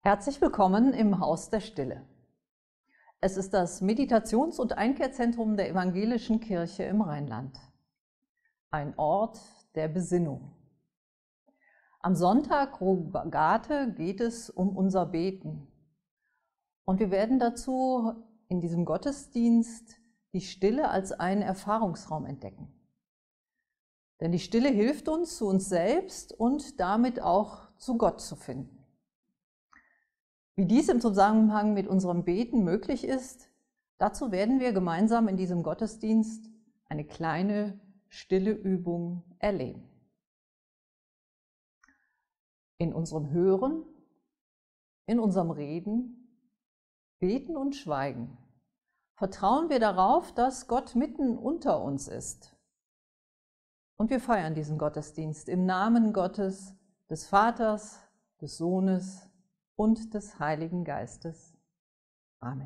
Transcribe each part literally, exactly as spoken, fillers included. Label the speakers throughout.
Speaker 1: Herzlich willkommen im Haus der Stille. Es ist das Meditations- und Einkehrzentrum der Evangelischen Kirche im Rheinland. Ein Ort der Besinnung. Am Sonntag Rogate geht es um unser Beten. Und wir werden dazu in diesem Gottesdienst die Stille als einen Erfahrungsraum entdecken. Denn die Stille hilft uns, zu uns selbst und damit auch zu Gott zu finden. Wie dies im Zusammenhang mit unserem Beten möglich ist, dazu werden wir gemeinsam in diesem Gottesdienst eine kleine stille Übung erleben. In unserem Hören, in unserem Reden, Beten und Schweigen vertrauen wir darauf, dass Gott mitten unter uns ist. Und wir feiern diesen Gottesdienst im Namen Gottes, des Vaters, des Sohnes und des Heiligen Geistes. Amen.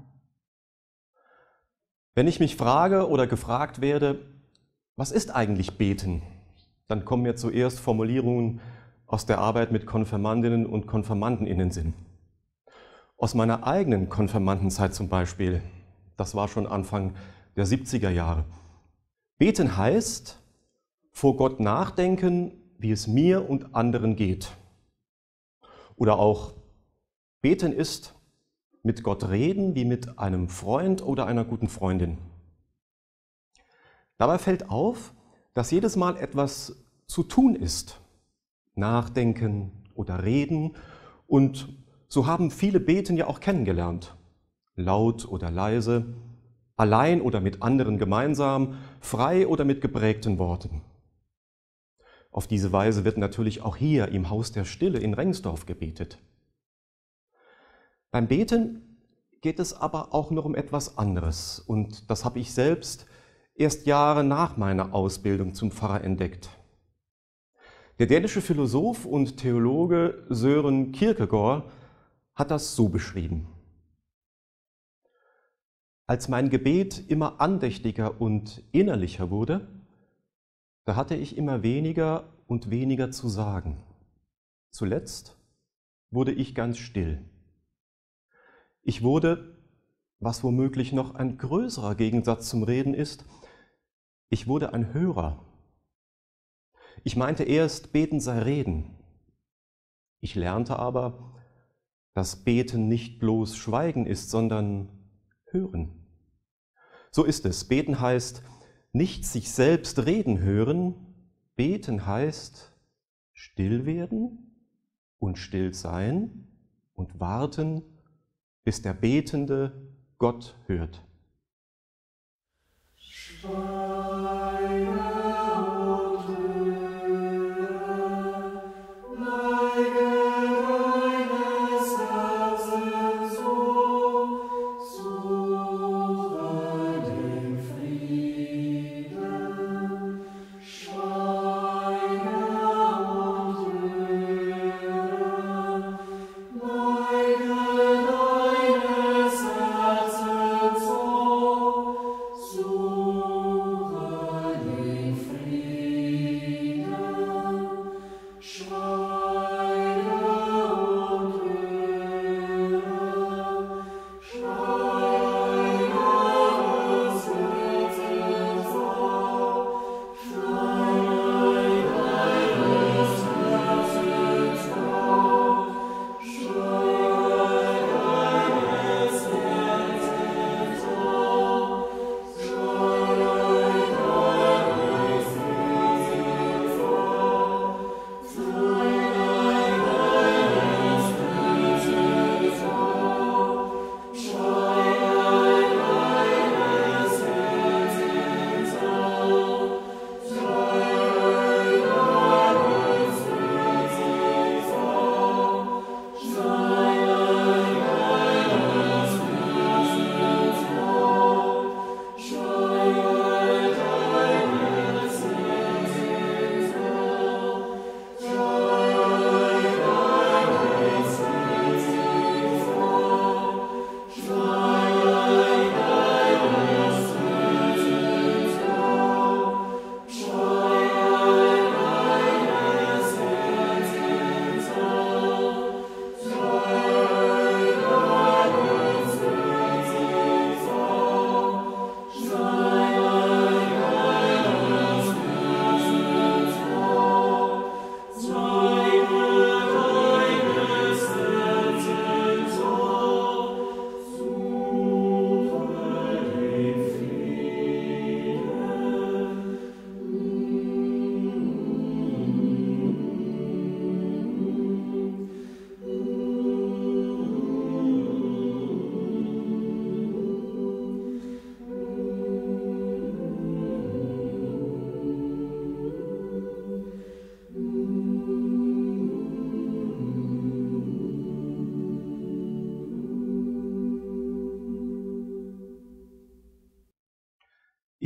Speaker 2: Wenn ich mich frage oder gefragt werde, was ist eigentlich Beten, dann kommen mir zuerst Formulierungen aus der Arbeit mit Konfirmandinnen und Konfirmanden in den Sinn. Aus meiner eigenen Konfirmandenzeit zum Beispiel, das war schon Anfang der siebziger Jahre. Beten heißt, vor Gott nachdenken, wie es mir und anderen geht. Oder auch Beten ist mit Gott reden wie mit einem Freund oder einer guten Freundin. Dabei fällt auf, dass jedes Mal etwas zu tun ist. Nachdenken oder reden. Und so haben viele Beten ja auch kennengelernt. Laut oder leise, allein oder mit anderen gemeinsam, frei oder mit geprägten Worten. Auf diese Weise wird natürlich auch hier im Haus der Stille in Rengsdorf gebetet. Beim Beten geht es aber auch noch um etwas anderes und das habe ich selbst erst Jahre nach meiner Ausbildung zum Pfarrer entdeckt. Der dänische Philosoph und Theologe Søren Kierkegaard hat das so beschrieben. Als mein Gebet immer andächtiger und innerlicher wurde, da hatte ich immer weniger und weniger zu sagen. Zuletzt wurde ich ganz still. Ich wurde, was womöglich noch ein größerer Gegensatz zum Reden ist, ich wurde ein Hörer. Ich meinte erst, Beten sei Reden. Ich lernte aber, dass Beten nicht bloß Schweigen ist, sondern Hören. So ist es. Beten heißt nicht sich selbst reden hören. Beten heißt still werden und still sein und warten, bis der Betende Gott hört.
Speaker 3: So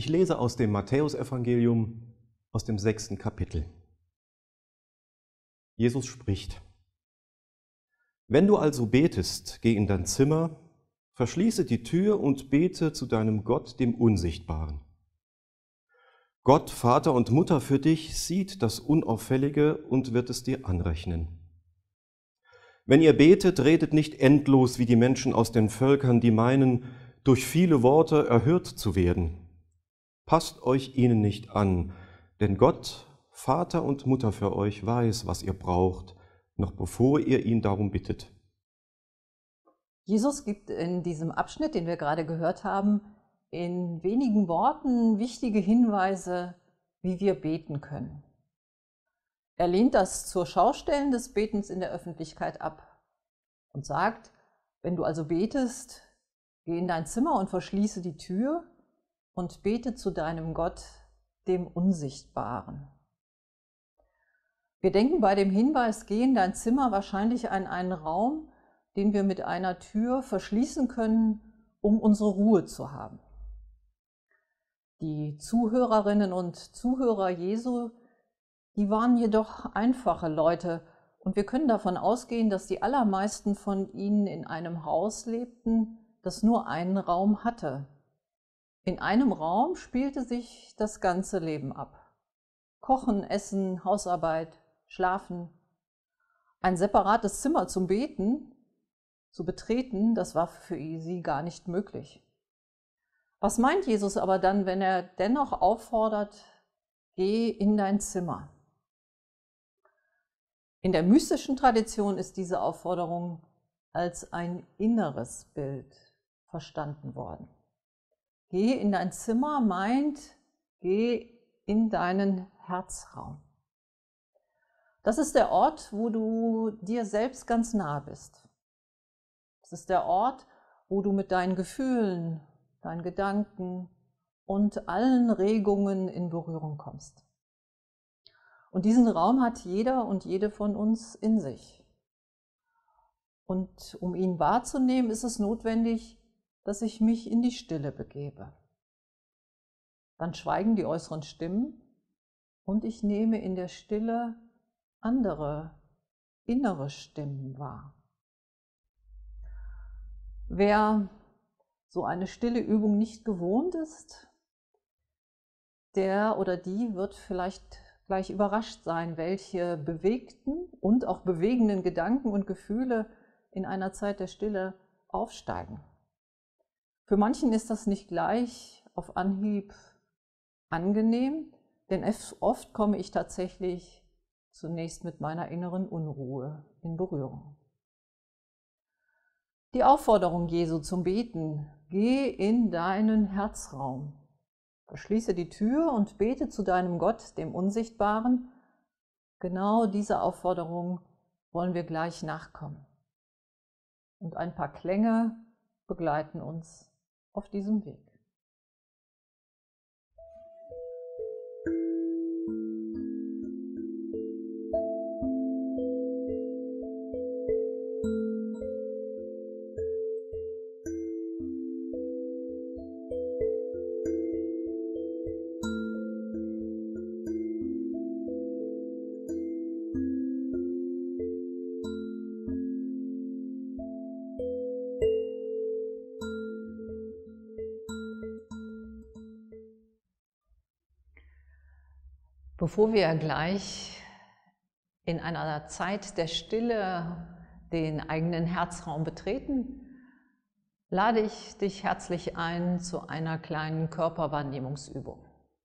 Speaker 2: Ich lese aus dem Matthäusevangelium, aus dem sechsten Kapitel. Jesus spricht: Wenn du also betest, geh in dein Zimmer, verschließe die Tür und bete zu deinem Gott, dem Unsichtbaren. Gott, Vater und Mutter für dich, sieht das Unauffällige und wird es dir anrechnen. Wenn ihr betet, redet nicht endlos wie die Menschen aus den Völkern, die meinen, durch viele Worte erhört zu werden. Passt euch ihnen nicht an, denn Gott, Vater und Mutter für euch, weiß, was ihr braucht, noch bevor ihr ihn darum bittet.
Speaker 1: Jesus gibt in diesem Abschnitt, den wir gerade gehört haben, in wenigen Worten wichtige Hinweise, wie wir beten können. Er lehnt das zur Schaustellen des Betens in der Öffentlichkeit ab und sagt, wenn du also betest, geh in dein Zimmer und verschließe die Tür und bete zu deinem Gott, dem Unsichtbaren. Wir denken bei dem Hinweis, geh in dein Zimmer, wahrscheinlich an einen Raum, den wir mit einer Tür verschließen können, um unsere Ruhe zu haben. Die Zuhörerinnen und Zuhörer Jesu, die waren jedoch einfache Leute und wir können davon ausgehen, dass die allermeisten von ihnen in einem Haus lebten, das nur einen Raum hatte. In einem Raum spielte sich das ganze Leben ab. Kochen, Essen, Hausarbeit, Schlafen. Ein separates Zimmer zum Beten zu betreten, das war für sie gar nicht möglich. Was meint Jesus aber dann, wenn er dennoch auffordert, geh in dein Zimmer? In der mystischen Tradition ist diese Aufforderung als ein inneres Bild verstanden worden. Geh in dein Zimmer meint, geh in deinen Herzraum. Das ist der Ort, wo du dir selbst ganz nah bist. Das ist der Ort, wo du mit deinen Gefühlen, deinen Gedanken und allen Regungen in Berührung kommst. Und diesen Raum hat jeder und jede von uns in sich. Und um ihn wahrzunehmen, ist es notwendig, dass ich mich in die Stille begebe. Dann schweigen die äußeren Stimmen und ich nehme in der Stille andere, innere Stimmen wahr. Wer so eine stille Übung nicht gewohnt ist, der oder die wird vielleicht gleich überrascht sein, welche bewegten und auch bewegenden Gedanken und Gefühle in einer Zeit der Stille aufsteigen. Für manchen ist das nicht gleich auf Anhieb angenehm, denn oft komme ich tatsächlich zunächst mit meiner inneren Unruhe in Berührung. Die Aufforderung Jesu zum Beten: Geh in deinen Herzraum, verschließe die Tür und bete zu deinem Gott, dem Unsichtbaren. Genau dieser Aufforderung wollen wir gleich nachkommen. Und ein paar Klänge begleiten uns auf diesem Weg. Bevor wir gleich in einer Zeit der Stille den eigenen Herzraum betreten, lade ich dich herzlich ein zu einer kleinen Körperwahrnehmungsübung.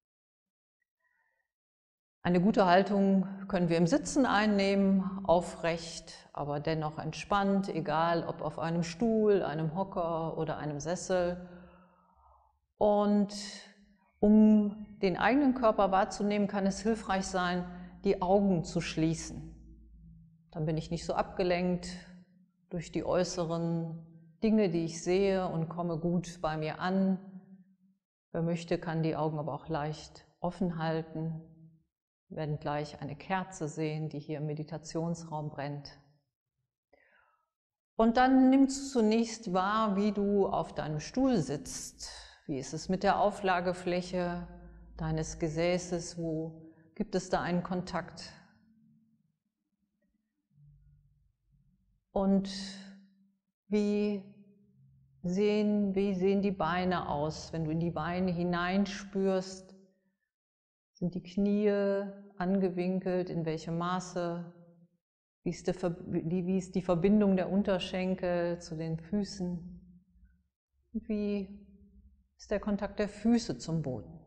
Speaker 1: Eine gute Haltung können wir im Sitzen einnehmen, aufrecht, aber dennoch entspannt, egal ob auf einem Stuhl, einem Hocker oder einem Sessel. Und um den eigenen Körper wahrzunehmen, kann es hilfreich sein, die Augen zu schließen. Dann bin ich nicht so abgelenkt durch die äußeren Dinge, die ich sehe, und komme gut bei mir an. Wer möchte, kann die Augen aber auch leicht offen halten. Wir werden gleich eine Kerze sehen, die hier im Meditationsraum brennt. Und dann nimmst du zunächst wahr, wie du auf deinem Stuhl sitzt. Wie ist es mit der Auflagefläche deines Gesäßes? Wo gibt es da einen Kontakt? Und wie sehen, wie sehen die Beine aus, wenn du in die Beine hineinspürst? Sind die Knie angewinkelt? In welchem Maße? Wie ist, der, wie ist die Verbindung der Unterschenkel zu den Füßen? Und wie ist der Kontakt der Füße zum Boden?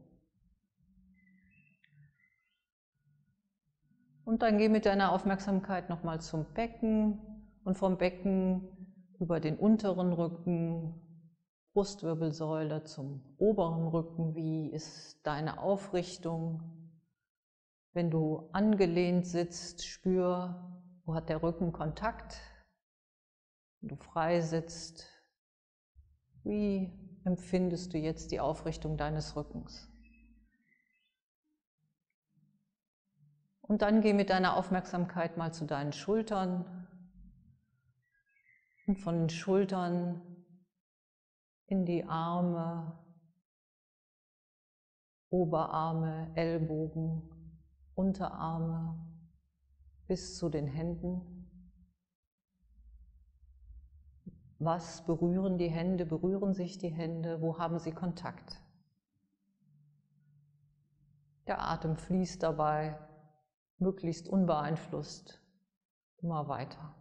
Speaker 1: Und dann geh mit deiner Aufmerksamkeit nochmal zum Becken und vom Becken über den unteren Rücken, Brustwirbelsäule zum oberen Rücken. Wie ist deine Aufrichtung? Wenn du angelehnt sitzt, spür, wo hat der Rücken Kontakt? Wenn du frei sitzt, wie empfindest du jetzt die Aufrichtung deines Rückens? Und dann geh mit deiner Aufmerksamkeit mal zu deinen Schultern und von den Schultern in die Arme, Oberarme, Ellbogen, Unterarme bis zu den Händen. Was berühren die Hände? Berühren sich die Hände? Wo haben sie Kontakt? Der Atem fließt dabei möglichst unbeeinflusst immer weiter.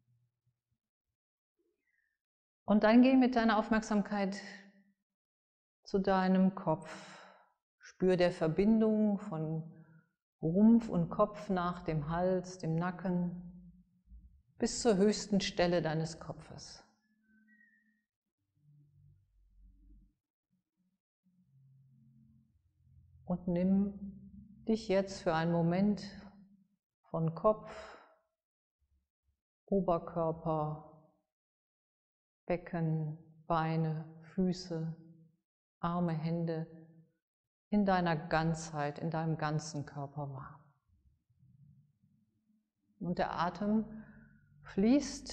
Speaker 1: Und dann geh mit deiner Aufmerksamkeit zu deinem Kopf. Spür der Verbindung von Rumpf und Kopf nach dem Hals, dem Nacken, bis zur höchsten Stelle deines Kopfes. Und nimm dich jetzt für einen Moment von Kopf, Oberkörper, Becken, Beine, Füße, Arme, Hände in deiner Ganzheit, in deinem ganzen Körper wahr. Und der Atem fließt,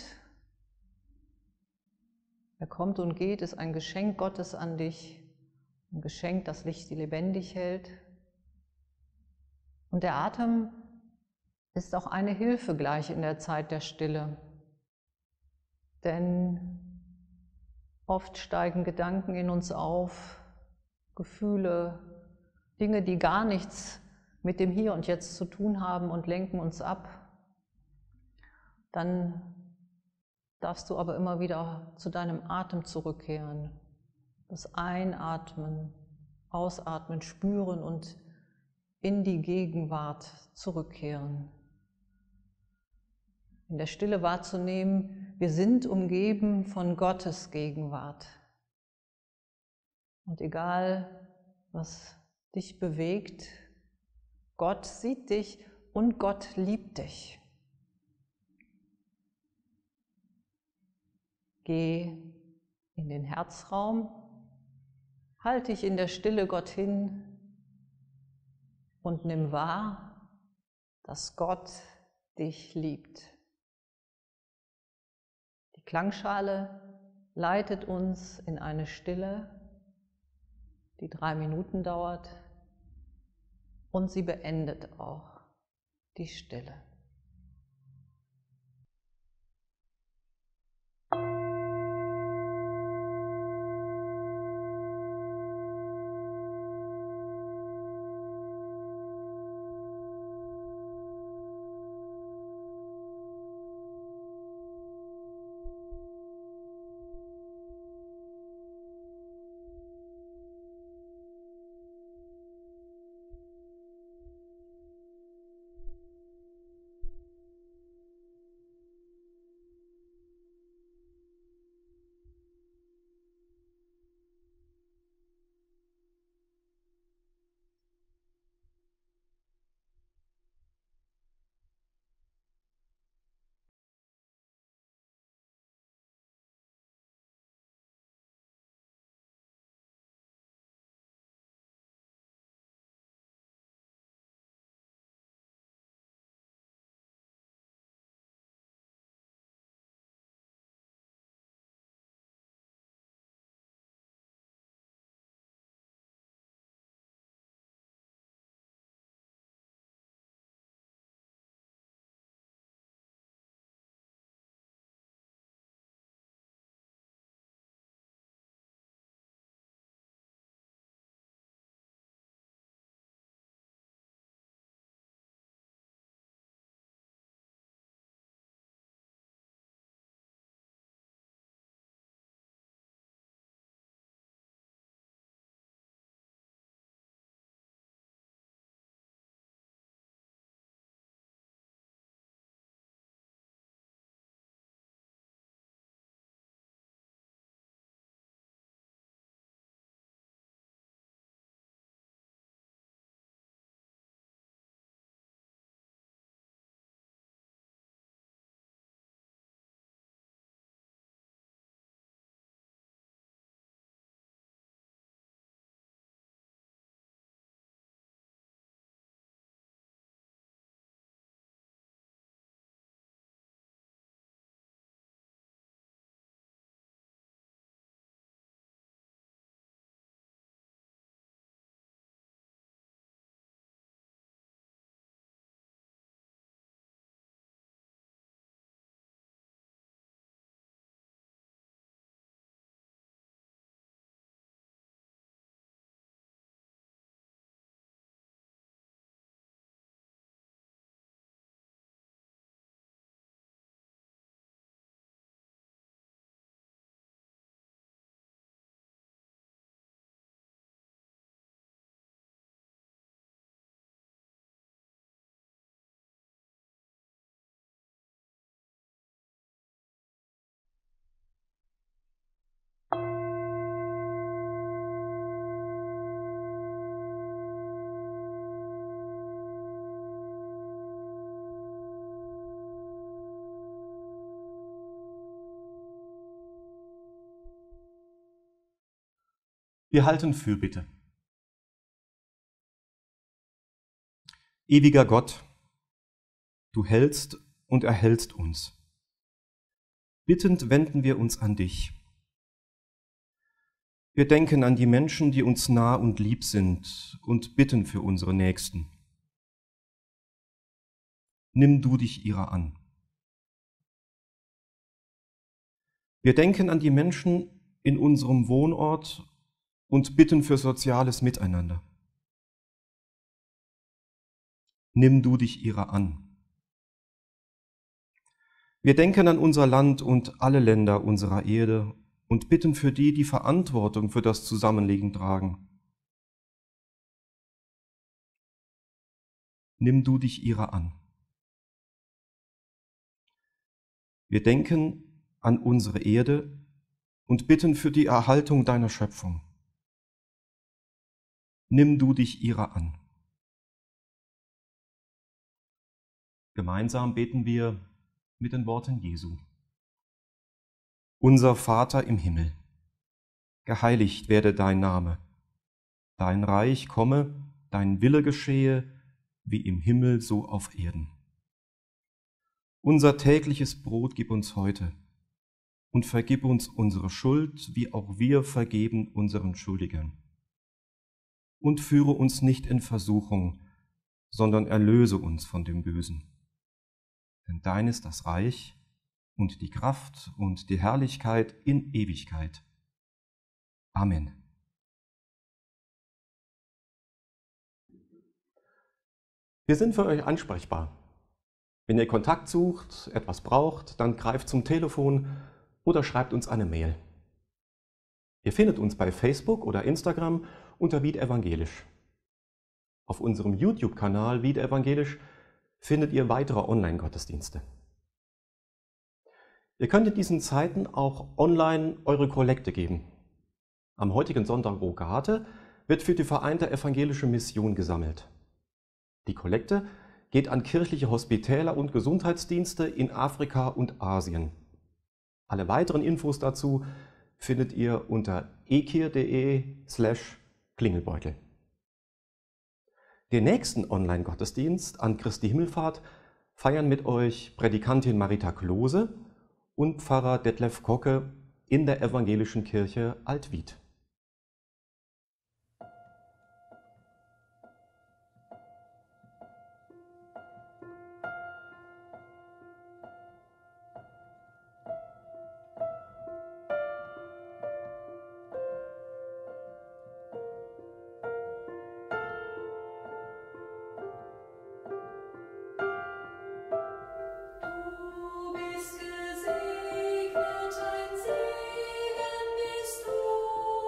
Speaker 1: er kommt und geht, ist ein Geschenk Gottes an dich, ein Geschenk, das Licht lebendig hält. Und der Atem ist auch eine Hilfe gleich in der Zeit der Stille. Denn oft steigen Gedanken in uns auf, Gefühle, Dinge, die gar nichts mit dem Hier und Jetzt zu tun haben und lenken uns ab. Dann darfst du aber immer wieder zu deinem Atem zurückkehren. Das Einatmen, Ausatmen, spüren und in die Gegenwart zurückkehren. In der Stille wahrzunehmen, wir sind umgeben von Gottes Gegenwart. Und egal, was dich bewegt, Gott sieht dich und Gott liebt dich. Geh in den Herzraum, halt dich in der Stille Gott hin und nimm wahr, dass Gott dich liebt. Die Klangschale leitet uns in eine Stille, die drei Minuten dauert, und sie beendet auch die Stille.
Speaker 2: Wir halten Fürbitte. Ewiger Gott, du hältst und erhältst uns. Bittend wenden wir uns an dich. Wir denken an die Menschen, die uns nah und lieb sind, und bitten für unsere Nächsten. Nimm du dich ihrer an. Wir denken an die Menschen in unserem Wohnort und bitten für soziales Miteinander. Nimm du dich ihrer an. Wir denken an unser Land und alle Länder unserer Erde und bitten für die, die Verantwortung für das Zusammenleben tragen. Nimm du dich ihrer an. Wir denken an unsere Erde und bitten für die Erhaltung deiner Schöpfung. Nimm du dich ihrer an. Gemeinsam beten wir mit den Worten Jesu. Unser Vater im Himmel, geheiligt werde dein Name. Dein Reich komme, dein Wille geschehe, wie im Himmel so auf Erden. Unser tägliches Brot gib uns heute und vergib uns unsere Schuld, wie auch wir vergeben unseren Schuldigern. Und führe uns nicht in Versuchung, sondern erlöse uns von dem Bösen. Denn dein ist das Reich und die Kraft und die Herrlichkeit in Ewigkeit. Amen. Wir sind für euch ansprechbar. Wenn ihr Kontakt sucht, etwas braucht, dann greift zum Telefon oder schreibt uns eine Mail. Ihr findet uns bei Facebook oder Instagram unter Wied Evangelisch. Auf unserem YouTube-Kanal Wied Evangelisch findet ihr weitere Online-Gottesdienste. Ihr könnt in diesen Zeiten auch online eure Kollekte geben. Am heutigen Sonntag Rogate wird für die Vereinte Evangelische Mission gesammelt. Die Kollekte geht an kirchliche Hospitäler und Gesundheitsdienste in Afrika und Asien. Alle weiteren Infos dazu findet ihr unter ekir.de slash Klingelbeutel. Den nächsten Online-Gottesdienst an Christi Himmelfahrt feiern mit euch Prädikantin Marita Klose und Pfarrer Detlef Kocke in der Evangelischen Kirche Altwied.
Speaker 3: Du bist gesegnet, ein Segen bist du.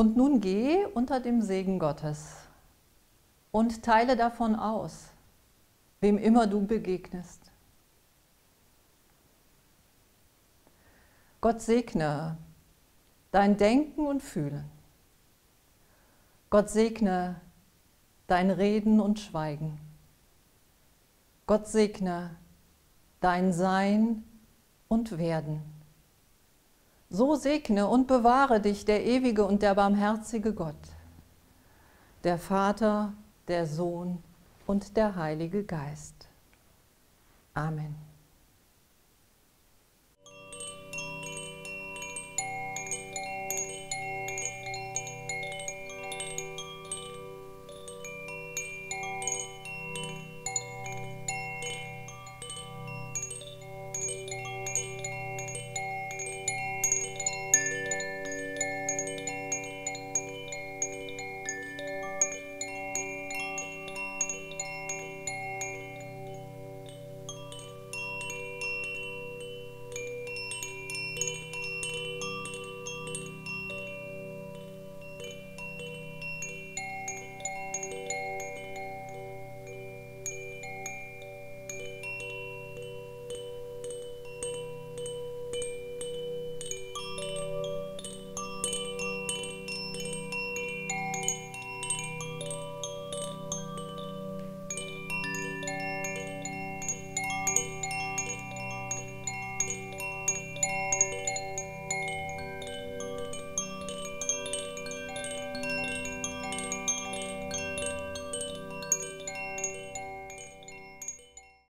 Speaker 1: Und nun geh unter dem Segen Gottes und teile davon aus, wem immer du begegnest. Gott segne dein Denken und Fühlen. Gott segne dein Reden und Schweigen. Gott segne dein Sein und Werden. So segne und bewahre dich der ewige und der barmherzige Gott, der Vater, der Sohn und der Heilige Geist. Amen.